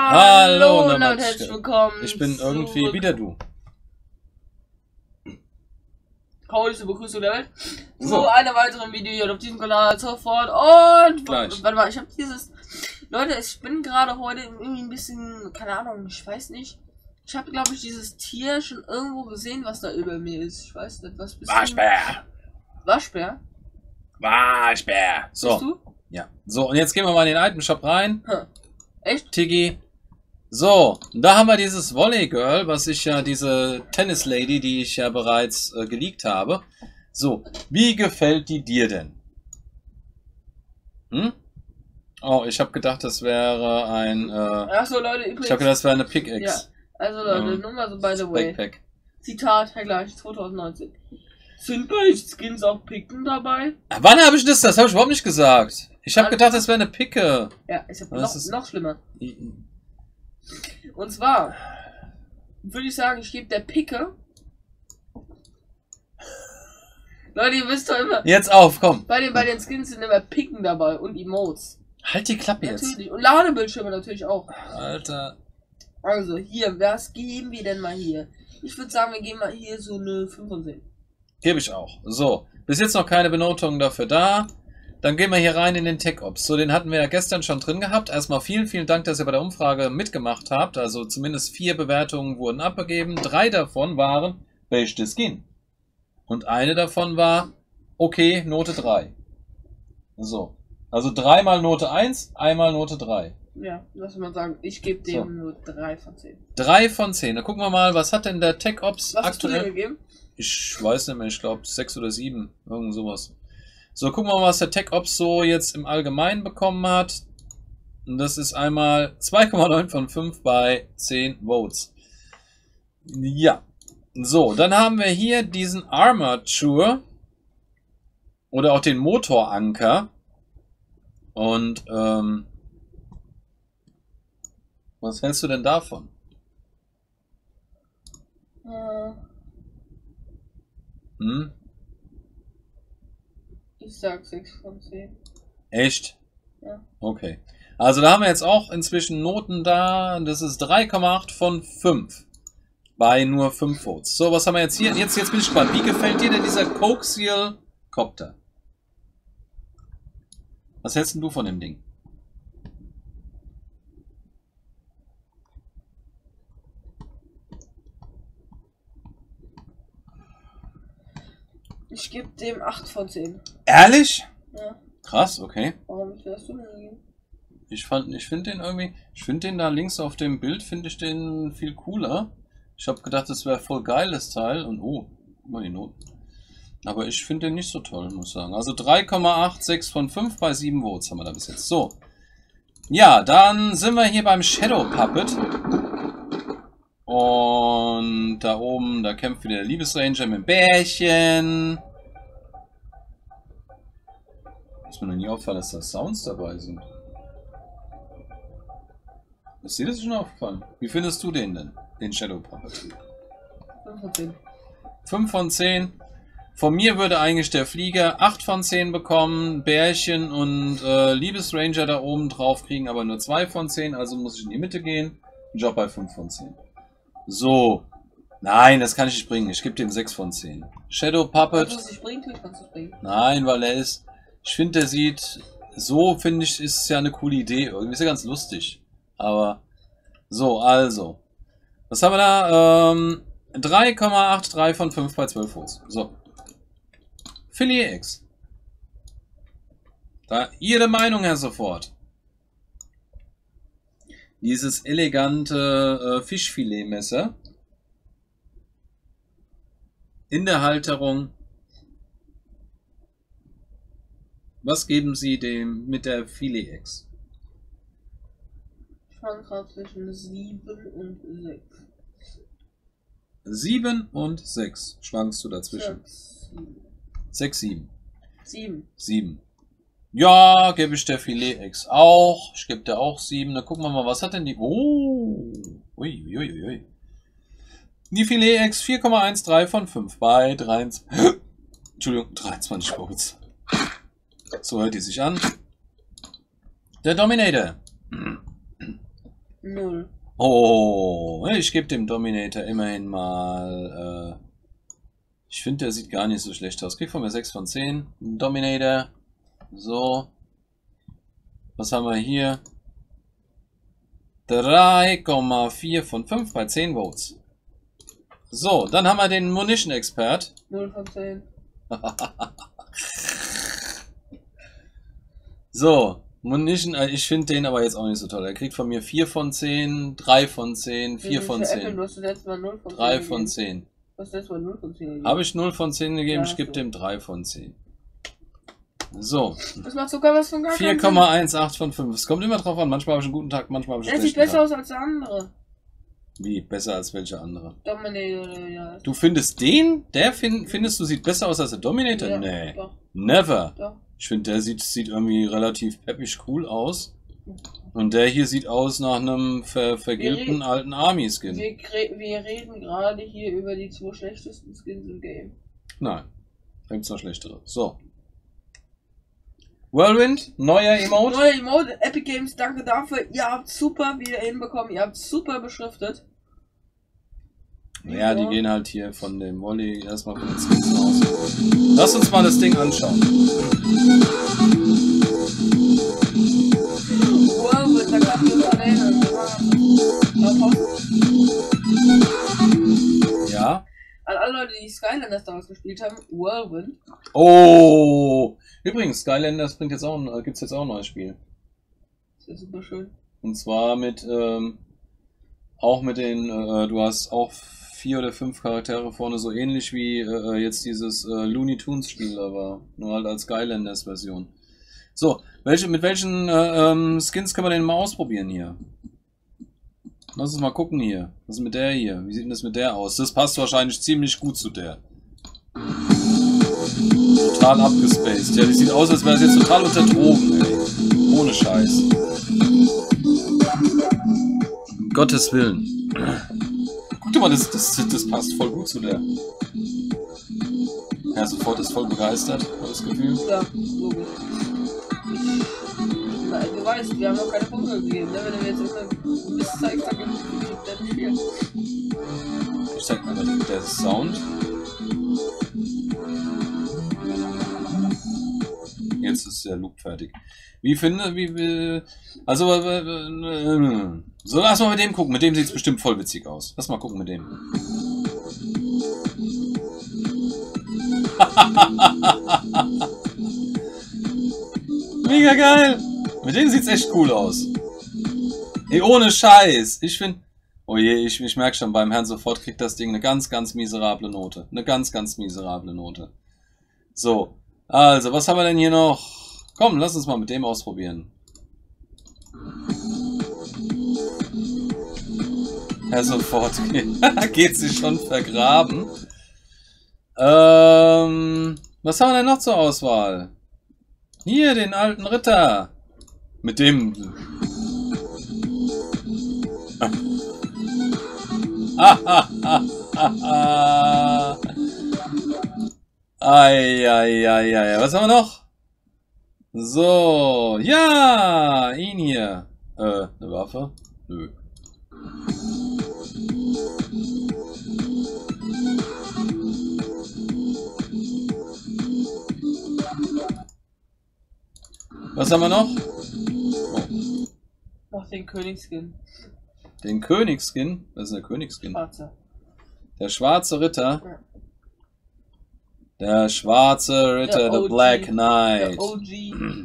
Hallo, und herzlich willkommen. Ich bin irgendwie wieder du. Heute Begrüßung der Welt. So. Einer weiteren Video hier auf diesem Kanal sofort. Und Gleich. warte mal, ich habe dieses. Leute, ich bin gerade heute irgendwie ein bisschen, keine Ahnung, ich weiß nicht. Ich habe, glaube ich, dieses Tier schon irgendwo gesehen, was da über mir ist. Ich weiß nicht, was bist Waschbär. du? Waschbär? Waschbär. Bist So. du? Ja. So, und jetzt gehen wir mal in den Item Shop rein. Echt? Tiggy. So, da haben wir dieses Volley Girl, was ich ja, diese Tennis Lady, die ich ja bereits geleakt habe. So, wie gefällt die dir denn? Hm? Oh, ich habe gedacht, das wäre ein... Achso, Leute, übrigens. ich habe gedacht, das wäre eine Pickaxe. Ja, also Leute, nur mal so by the way. Backpack. Zitat, Vergleich 2019. Sind bei Skins auch Picken dabei? Wann habe ich das? Das habe ich überhaupt nicht gesagt. Ich habe gedacht, das wäre eine Picke. Ja, ist ja Das noch schlimmer. Und zwar würde ich sagen, ich gebe der Picke. Leute, ihr wisst doch immer. Jetzt auf, komm. Bei den Skins sind immer Picken dabei und Emotes. Halt die Klappe jetzt. Natürlich. Und Ladebildschirme natürlich auch. Alter. Also, hier, was geben wir denn mal hier? Ich würde sagen, wir geben mal hier so eine 5 von 10. Gebe ich auch. So, bis jetzt noch keine Benotung dafür da. Dann gehen wir hier rein in den Tech Ops. So, den hatten wir ja gestern schon drin gehabt. Erstmal vielen, vielen Dank, dass ihr bei der Umfrage mitgemacht habt. Also zumindest 4 Bewertungen wurden abgegeben. 3 davon waren beste Skin. Und eine davon war okay, Note 3. So. Also 3 mal Note 1, einmal Note 3. Ja, lass mal sagen, ich gebe dem nur 3 von 10. 3 von 10. Dann gucken wir mal, was hat denn der Tech Ops was hast du aktuell? dir gegeben? Ich weiß nicht mehr, ich glaube 6 oder 7. Irgend sowas. So, gucken wir mal, was der Tech Ops so jetzt im Allgemeinen bekommen hat. Und das ist einmal 2,9 von 5 bei 10 Votes. Ja. So, dann haben wir hier diesen Armature. Oder auch den Motoranker. Und, was hältst du denn davon? Hm? Ich sag 6 von 10. Echt? Ja. Okay. Also da haben wir jetzt auch inzwischen Noten da. Das ist 3,8 von 5. Bei nur 5 Votes. So, was haben wir jetzt hier? Jetzt bin ich gespannt. Wie gefällt dir denn dieser Coaxial Copter? Was hältst denn du von dem Ding? Ich gebe dem 8 von 10. Ehrlich? Ja. Krass, okay. Warum hast du denn gegeben? Ich finde den irgendwie, ich finde den da links auf dem Bild, finde ich den viel cooler. Ich habe gedacht, das wäre voll geil, das Teil. Und oh, guck mal die Noten. Aber ich finde den nicht so toll, muss ich sagen. Also 3,86 von 5 bei 7 Votes haben wir da bis jetzt. So. Ja, dann sind wir hier beim Shadow Puppet. Und da oben, da kämpft wieder der Liebesranger mit dem Bärchen. Ist mir noch nie auffallen, dass da Sounds dabei sind. Ist dir das schon aufgefallen? Wie findest du den denn? Den Shadow Puppet? 5 von 10. 5 von 10. Von mir würde eigentlich der Flieger 8 von 10 bekommen. Bärchen und Liebesranger da oben drauf kriegen aber nur 2 von 10. Also muss ich in die Mitte gehen. Job bei 5 von 10. So. Nein, das kann ich nicht bringen. Ich gebe dem 6 von 10. Shadow Puppet. Kannst du es nicht bringen? Kannst du es bringen? Nein, weil er ist... Ich finde, der sieht... So, finde ich, ist es ja eine coole Idee. Irgendwie ist ja ganz lustig. Aber... So, also. Was haben wir da? 3,83 von 5 bei 12 Votes. So. Filet X. Da Ihre Meinung, Herr Sofort. Dieses elegante Fischfiletmesser. In der Halterung. Was geben Sie dem mit der Filet X? Ich fand gerade zwischen 7 und 6. 7 und 6. Schwankst du dazwischen? 6, 7. 7. 7. Ja, gebe ich der Filet X auch. Ich gebe der auch 7. Dann gucken wir mal, was hat denn die... Oh. Ui, ui, ui, ui. Die Filet X 4,13 von 5 bei 23... Entschuldigung, 23 Votes. So hört die sich an. Der Dominator. 0. Oh, ich gebe dem Dominator immerhin mal... ich finde, der sieht gar nicht so schlecht aus. Krieg von mir 6 von 10. Dominator. So. Was haben wir hier? 3,4 von 5 bei 10 Votes. So, dann haben wir den Munition Expert. 0 von 10. So, Munition, ich finde den aber jetzt auch nicht so toll. Er kriegt von mir 4 von 10, 3 von 10, 4 von 10. Du hast letztes Mal 0 von 10 3 von 10. Du hast letztes Mal 0 von 10 gegeben. Habe ich 0 von 10 gegeben? Ja, Ich gebe so. dem 3 von 10. So. Das macht sogar was von gar keinen Sinn. 4,18 von 5. Es kommt immer drauf an. Manchmal habe ich einen guten Tag, manchmal habe ich einen Er sieht schlechten besser Tag. aus als der andere. Wie? Besser als welche andere? Dominator, ja. Du findest den? Der findest du sieht besser aus als der Dominator? Ja, Nee. doch. Never. Doch. Ich finde, der sieht irgendwie relativ peppig cool aus. Und der hier sieht aus nach einem vergilbten alten Army-Skin. Wir reden gerade hier über die 2 schlechtesten Skins im Game. Nein. Da gibt's noch schlechtere. So. Whirlwind, neuer Emote. Neue Emote, Epic Games, danke dafür. Ihr habt super wieder hinbekommen, ihr habt super beschriftet. Ja, die gehen halt hier von dem Volley erstmal von den Skins aus. Lass uns mal das Ding anschauen. Wow, da kann ich uns erinnern. Ja. An alle Leute, die Skylanders damals gespielt haben, Whirlwind. Oh! Übrigens, Skylanders gibt's jetzt auch ein neues Spiel. Das ist super schön. Und zwar mit, auch mit den, du hast auch 4 oder 5 Charaktere vorne, so ähnlich wie jetzt dieses Looney Tunes Spiel da war. Nur halt als Skylanders Version. So, mit welchen Skins können wir denn mal ausprobieren hier? Lass uns mal gucken hier. Was ist mit der hier? Wie sieht denn das mit der aus? Das passt wahrscheinlich ziemlich gut zu der. Total abgespaced. Ja, die sieht aus, als wäre sie jetzt total unter Drogen, ey. Ohne Scheiß. Um Gottes Willen. Guck dir mal, das passt voll gut zu der. Ja, sofort ist voll begeistert, habe das Gefühl. Ja, logisch. Du weißt, wir haben noch keine Punkte gegeben, ne? Wenn du mir jetzt irgendeinen Mist zeigst, dann gibt es nicht viel. Ich zeig mal der Sound. Jetzt ist der Loop fertig. Also, so, lass mal mit dem gucken. Mit dem sieht es bestimmt voll witzig aus. Lass mal gucken mit dem. Mega geil! Mit dem sieht's echt cool aus. Ey, ohne Scheiß. Ich finde... Oh je, ich merke schon, beim Herrn sofort kriegt das Ding eine ganz, ganz miserable Note. Eine ganz, ganz miserable Note. So. Also, was haben wir denn hier noch? Komm, lass uns mal mit dem ausprobieren. Herr sofort geht sich schon vergraben. Was haben wir denn noch zur Auswahl? Hier, den alten Ritter. Mit dem... Eieieiei. Was haben wir noch? So, ja, ihn hier. Eine Waffe? Nö. Was haben wir noch? Oh. Noch den Königsskin. Den Königsskin? Was ist der Königsskin? Schwarze. Der schwarze Ritter. Ja. Der schwarze Ritter, Der the Black Der Knight. OG.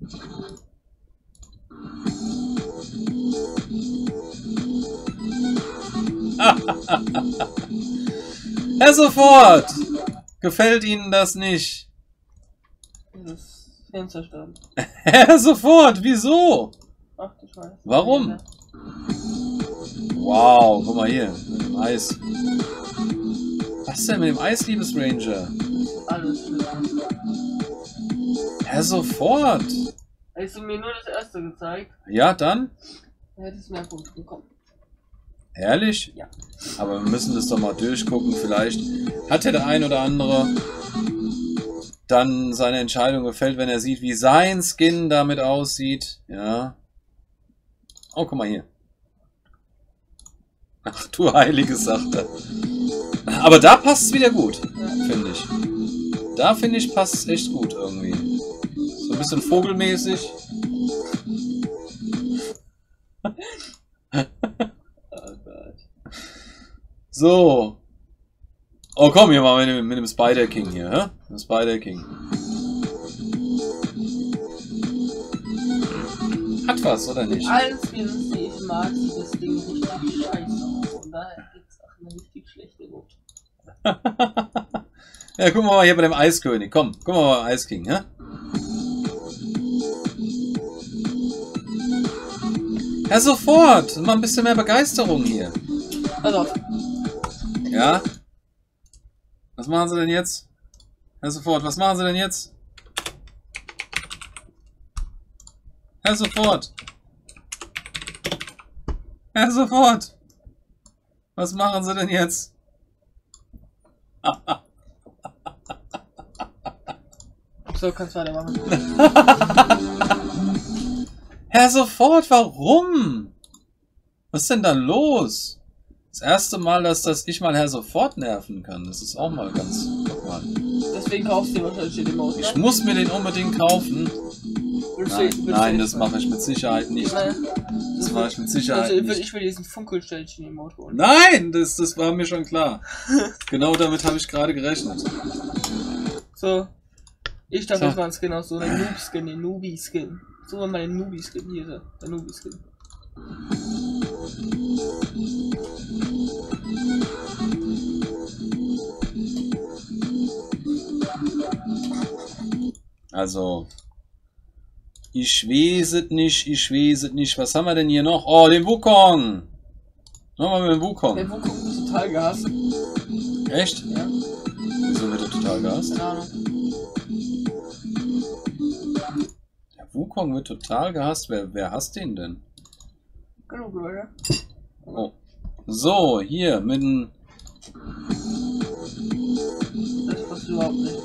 Ja, sofort! Gefällt Ihnen das nicht? Dieses Fensterstand. Ja, sofort! Wieso? Ach du Scheiße. Warum? Wow, guck mal hier, mit dem Eis. Was denn mit dem Eis, Liebesranger? Alles schlimm. Ja, sofort! Hättest du mir nur das erste gezeigt, Ja, dann? dann hättest du mehr Punkte bekommen. Ehrlich? Ja. Aber wir müssen das doch mal durchgucken. Vielleicht hat ja der ein oder andere dann seine Entscheidung gefällt, wenn er sieht, wie sein Skin damit aussieht. Ja. Oh, guck mal hier. Ach du heilige Sache. Aber da passt es wieder gut, Ja. finde ich. Da finde ich, passt es echt gut irgendwie. So ein bisschen vogelmäßig. Oh Gott. So. Oh komm, hier mal mit dem Spider King hier, hä? Mit dem Spider King. Hat was, oder nicht? Mit allen Skins, die ich mag, sieht das Ding richtig scheiße aus. Und daher gibt's auch eine richtig schlechte Not. Ja, gucken wir mal hier bei dem Eiskönig. Komm, gucken wir mal beim Ice King, hä? Ja, sofort! Mal ein bisschen mehr Begeisterung hier. Also, Ja? Was machen Sie denn jetzt? Herr Sofort, was machen Sie denn jetzt? Herr Sofort! Herr Sofort! Was machen Sie denn jetzt? so kannst du weitermachen. Herr Sofort, warum? Was ist denn da los? Das erste Mal, dass ich mal Herr Sofort nerven kann. Das ist auch mal ganz... Guck mal. Deswegen kaufst du dir wahrscheinlich den Emote. Ich muss mir den unbedingt kaufen. Nein, das mache ich mit Sicherheit nicht. Das mache ich mit Sicherheit nicht. Ich will diesen Funkelstellchen-Emote holen. Nein, das war mir schon klar. Genau damit habe ich gerade gerechnet. So. Ich darf So. jetzt mal einen Skin aus, so einen Noob-Skin, den Newbie-Skin. So mal den Newbie-Skin, hier so, der Newbie-Skin. Also, ich weiß es nicht. Was haben wir denn hier noch? Oh, den Wukong. Nochmal mit dem Wukong. Der Wukong ist total gehasst. Echt? Ja, Wieso wird er total gehasst? keine Ahnung. Der Wukong wird total gehasst. Wer hasst den denn? Genug, Leute. Oh. So, hier, mit dem... Das passt überhaupt nicht.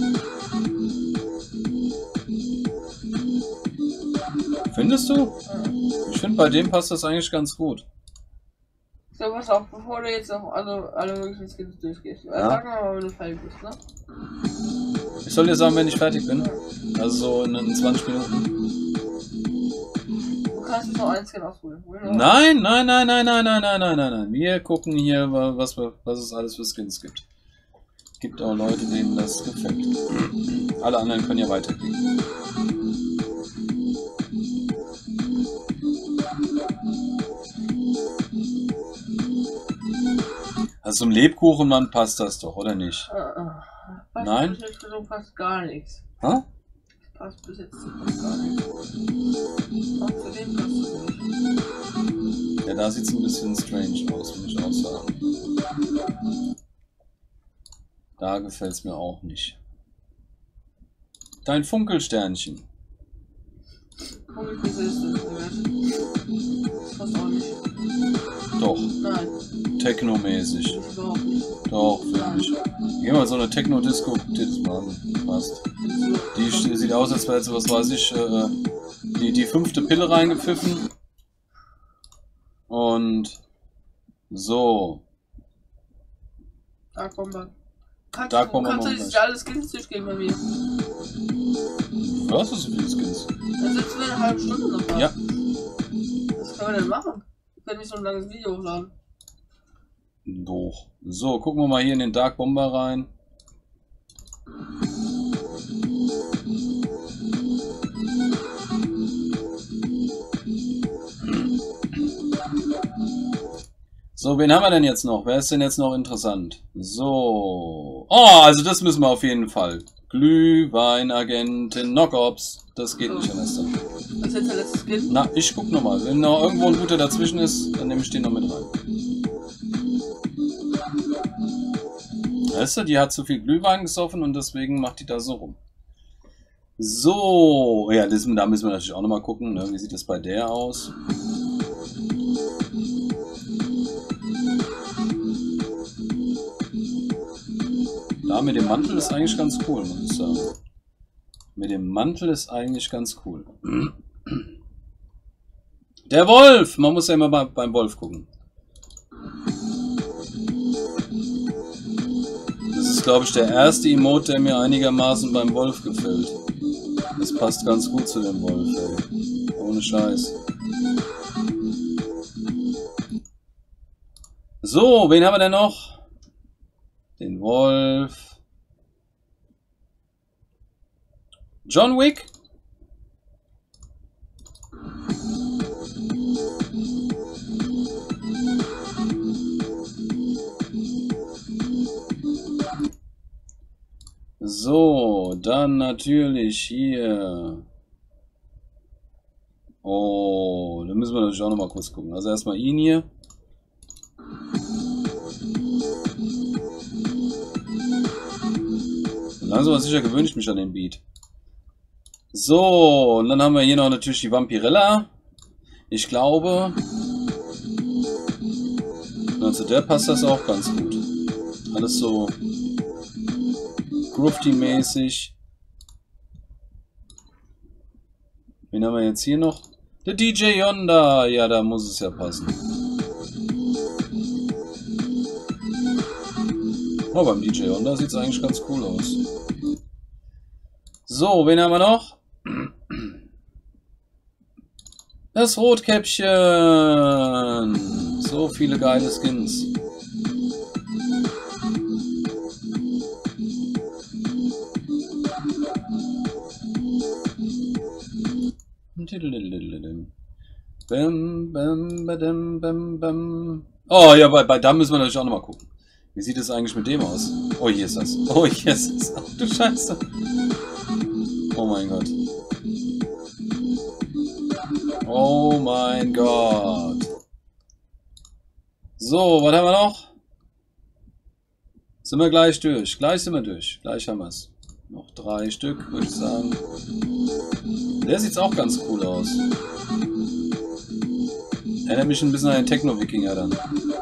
Findest du? Ja. Ich finde, bei dem passt das eigentlich ganz gut. So, pass auf, bevor du jetzt noch alle möglichen Skins durchgehst. Ja. Sag mal, wenn du fertig bist, ne? Ich soll dir sagen, wenn ich fertig bin. Also so in 20 Minuten. Du kannst jetzt noch einen Skin ausholen. Nein. Wir gucken hier, was es alles für Skins gibt. Gibt auch Leute, denen das gefällt. Alle anderen können ja weiterklicken. Also zum Lebkuchenmann passt das doch, oder nicht? Passt Nein? Bis jetzt so passt gar nichts. Hä? Passt bis jetzt so fast gar nichts. Auch zu dem passt es nicht. Ja, da sieht es ein bisschen strange aus, muss ich auch sagen. Da gefällt es mir auch nicht. Dein Funkelsternchen. Funkelpisse ist das nicht. Das passt auch nicht. Doch, Nein, technomäßig. das überhaupt nicht. Doch, finde ich. Geh mal so eine Techno-Disco, die das mal an. Passt. Die sieht aus, als wäre sie, was weiß ich, die 5. Pille reingepfiffen. Und so. Dark Bomber. Kannst Dark du Bomber kannst du noch jetzt nicht. alle Skins durchgehen bei mir? Was ist so viele Skins? Dann sitzen wir eine halbe Stunde noch da. Ja. Was können wir denn machen? Wir können nicht so ein langes Video hochladen. Doch. So, gucken wir mal hier in den Dark Bomber rein. So, wen haben wir denn jetzt noch? Wer ist denn jetzt noch interessant? So. Oh, also das müssen wir auf jeden Fall. Glühweinagentin Knockops. Das geht nicht anders. Was ist jetzt der letzte Skin? Na, ich guck nochmal. Wenn noch irgendwo ein guter dazwischen ist, dann nehme ich den noch mit rein. Weißt du, die hat zu viel Glühwein gesoffen und deswegen macht die da so rum. So, ja, da müssen wir natürlich auch nochmal gucken, ne? Wie sieht das bei der aus? Da mit dem Mantel ist eigentlich ganz cool, muss ich sagen. Mit dem Mantel ist eigentlich ganz cool. Der Wolf! Man muss ja immer beim Wolf gucken. ist, glaube ich, der erste Emote, der mir einigermaßen beim Wolf gefällt. Das passt ganz gut zu dem Wolf, ey. Ohne Scheiß. So, wen haben wir denn noch? Den Wolf. John Wick. So, dann natürlich hier. Oh, da müssen wir natürlich auch noch mal kurz gucken. Also erstmal ihn hier. Langsam aber sicher gewöhne ich mich an den Beat. So, und dann haben wir hier noch natürlich die Vampirella. Ich glaube, zu der passt das auch ganz gut. Alles so Grufty-mäßig. Wen haben wir jetzt hier noch? Der DJ Yonda. Ja, da muss es ja passen. Oh, beim DJ Yonda sieht es eigentlich ganz cool aus. So, wen haben wir noch? Das Rotkäppchen. So viele geile Skins. Bam, bam, badam, bam, bam. Oh ja, bei da müssen wir natürlich auch nochmal gucken. Wie sieht es eigentlich mit dem aus? Oh, hier ist das. Oh, hier ist es. Ach du Scheiße. Oh mein Gott. Oh mein Gott. So, was haben wir noch? Sind wir gleich durch. Gleich sind wir durch. Gleich haben wir es. Noch 3 Stück, würde ich sagen. Der sieht auch ganz cool aus. Erinnert mich ein bisschen an den Techno-Wikinger dann.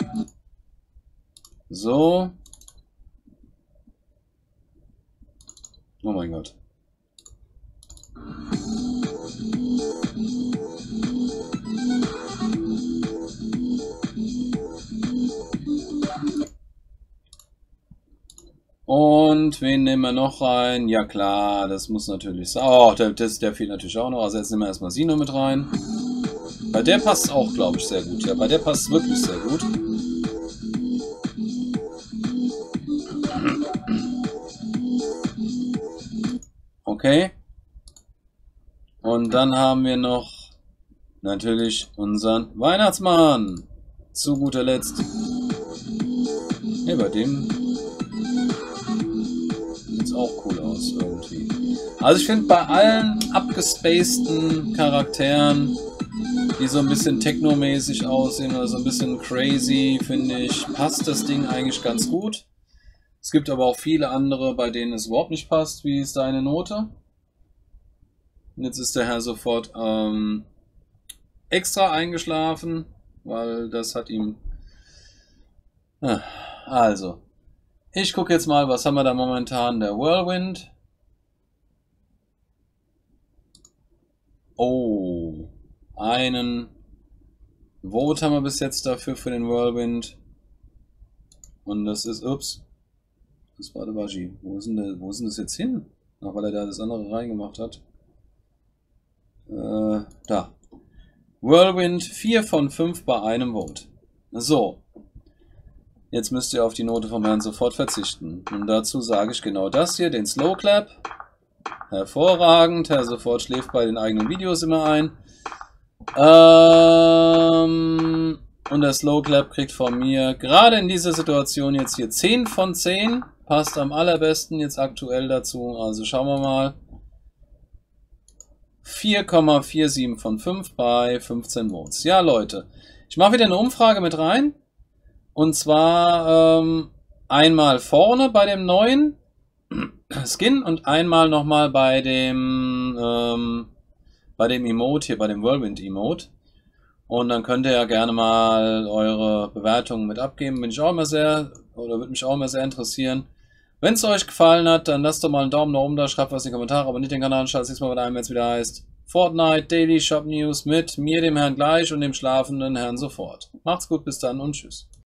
So. Oh mein Gott. Und wen nehmen wir noch rein? Ja klar, das muss natürlich sein. Oh, der fehlt natürlich auch noch. Also jetzt nehmen wir erstmal sie noch mit rein. Bei der passt es auch, glaube ich, sehr gut. Ja, bei der passt es wirklich sehr gut. Okay. Und dann haben wir noch natürlich unseren Weihnachtsmann. Zu guter Letzt. Ne, bei dem sieht es auch cool aus irgendwie. Also ich finde bei allen abgespaceden Charakteren, die so ein bisschen technomäßig aussehen oder so ein bisschen crazy, finde ich, passt das Ding eigentlich ganz gut. Es gibt aber auch viele andere, bei denen es überhaupt nicht passt. Wie ist deine Note? Und jetzt ist der Herr sofort extra eingeschlafen, weil das hat ihm... Also, ich gucke jetzt mal, was haben wir da momentan? Der Whirlwind. Oh, einen Vote haben wir bis jetzt dafür für den Whirlwind. Und das ist, ups, das war der Baji. Wo ist denn das jetzt hin? Ach, weil er da das andere reingemacht hat. Da. Whirlwind 4 von 5 bei einem Vote. So. Jetzt müsst ihr auf die Note vom Herrn sofort verzichten. Und dazu sage ich genau das hier, den Slow Clap. Hervorragend. Herr sofort schläft bei den eigenen Videos immer ein. Und der Slow Clap kriegt von mir gerade in dieser Situation jetzt hier 10 von 10. Passt am allerbesten jetzt aktuell dazu. Also schauen wir mal. 4,47 von 5 bei 15 Votes. Ja, Leute. Ich mache wieder eine Umfrage mit rein. Und zwar einmal vorne bei dem neuen Skin und einmal nochmal bei dem Emote hier, bei dem Whirlwind Emote. Und dann könnt ihr ja gerne mal eure Bewertungen mit abgeben. Bin ich auch immer sehr, oder würde mich auch immer sehr interessieren. Wenn es euch gefallen hat, dann lasst doch mal einen Daumen nach oben da, schreibt was in die Kommentare, abonniert den Kanal und schaut nächstes Mal bei einem, wenn es wieder heißt Fortnite Daily Shop News mit mir, dem Herrn Gleich und dem schlafenden Herrn Sofort. Macht's gut, bis dann und tschüss.